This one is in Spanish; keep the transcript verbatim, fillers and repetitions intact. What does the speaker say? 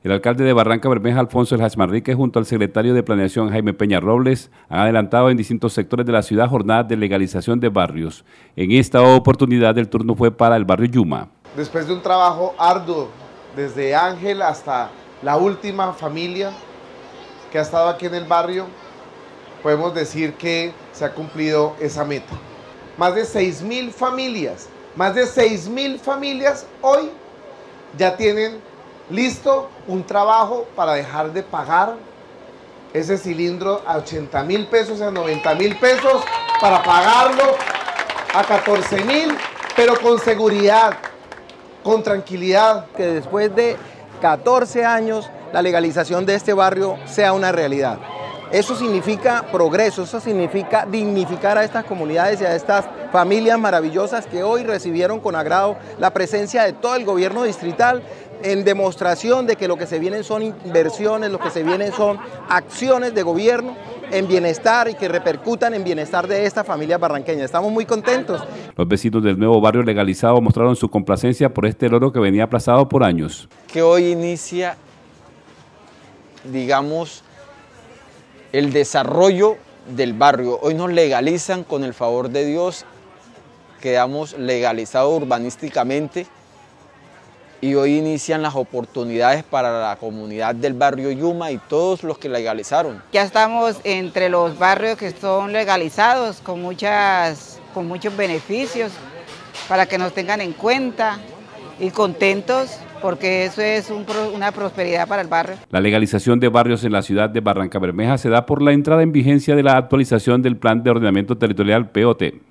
El alcalde de Barranca Bermeja, Alfonso El Manrique, junto al secretario de Planeación, Jaime Peña Robles, han adelantado en distintos sectores de la ciudad jornadas de legalización de barrios. En esta oportunidad, el turno fue para el barrio Yuma. Después de un trabajo arduo, desde Ángel hasta la última familia que ha estado aquí en el barrio, podemos decir que se ha cumplido esa meta. Más de seis mil familias, más de seis mil familias hoy ya tienen listo un trabajo para dejar de pagar ese cilindro a ochenta mil pesos, a noventa mil pesos, para pagarlo a catorce mil, pero con seguridad, con tranquilidad. Que después de catorce años la legalización de este barrio sea una realidad. Eso significa progreso, eso significa dignificar a estas comunidades y a estas familias maravillosas que hoy recibieron con agrado la presencia de todo el gobierno distrital en demostración de que lo que se vienen son inversiones, lo que se vienen son acciones de gobierno en bienestar y que repercutan en bienestar de esta familia barranqueña. Estamos muy contentos. Los vecinos del nuevo barrio legalizado mostraron su complacencia por este logro que venía aplazado por años. Que hoy inicia, digamos, el desarrollo del barrio. Hoy nos legalizan con el favor de Dios, quedamos legalizados urbanísticamente y hoy inician las oportunidades para la comunidad del barrio Yuma y todos los que legalizaron. Ya estamos entre los barrios que son legalizados con, muchas, con muchos beneficios para que nos tengan en cuenta y contentos, porque eso es un, una prosperidad para el barrio. La legalización de barrios en la ciudad de Barranca Bermeja se da por la entrada en vigencia de la actualización del Plan de Ordenamiento Territorial P O T.